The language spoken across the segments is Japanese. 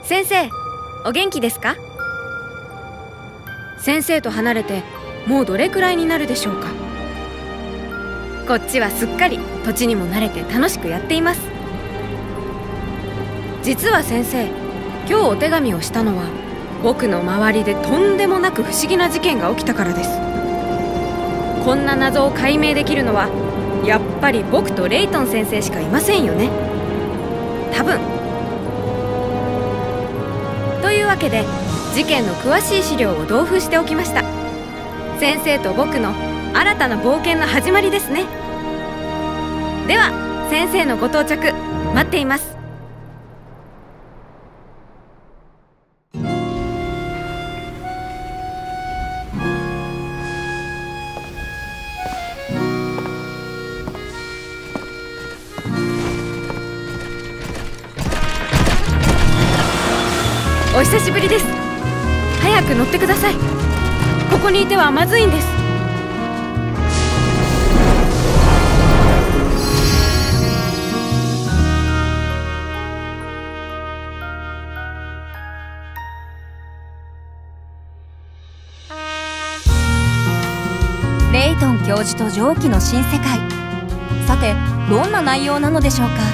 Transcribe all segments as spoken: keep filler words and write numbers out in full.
先生、お元気ですか？先生と離れてもうどれくらいになるでしょうか。こっちはすっかり土地にも慣れて楽しくやっています。実は先生、今日お手紙をしたのは僕の周りでとんでもなく不思議な事件が起きたからです。こんな謎を解明できるのはやっぱり僕とレイトン先生しかいませんよね、多分。というわけで事件の詳しい資料を同封しておきました。先生と僕の新たな冒険の始まりですね。では先生のご到着待っています。お久しぶりです。早く乗ってください。ここにいてはまずいんです。 レイトン教授と蒸気の新世界。さて、どんな内容なのでしょうか。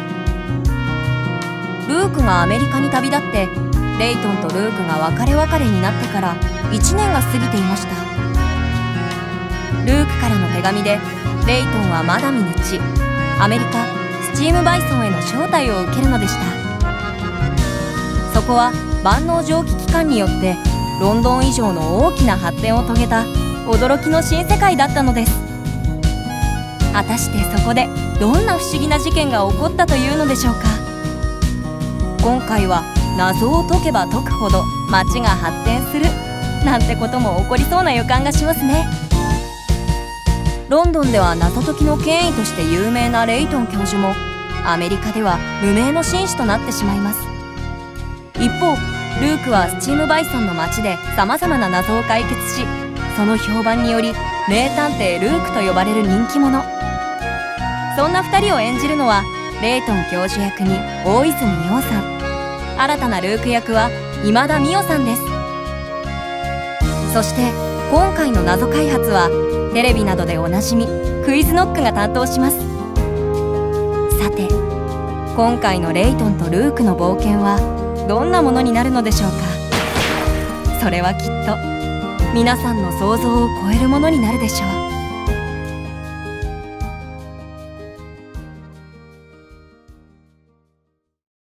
ルークがアメリカに旅立ってレイトンとルークが別れ別れになってからいちねんが過ぎていました。ルークからの手紙でレイトンはまだ見ぬ地アメリカスチームバイソンへの招待を受けるのでした。そこは万能蒸気機関によってロンドン以上の大きな発展を遂げた驚きの新世界だったのです。果たしてそこでどんな不思議な事件が起こったというのでしょうか。今回は謎を解けば解くほど街が発展するなんてことも起こりそうな予感がしますね。ロンドンでは謎解きの権威として有名なレイトン教授もアメリカでは無名の紳士となってしまいます。一方ルークはスチームバイソンの街でさまざまな謎を解決し、その評判により名探偵ルークと呼ばれる人気者。そんなふたりを演じるのはレイトン教授役に大泉洋さん、新たなルーク役は今田美桜さんです。そして今回の謎開発はテレビなどでおなじみクイズノックが担当します。さて今回のレイトンとルークの冒険はどんなものになるのでしょうか。それはきっと皆さんの想像を超えるものになるでしょう。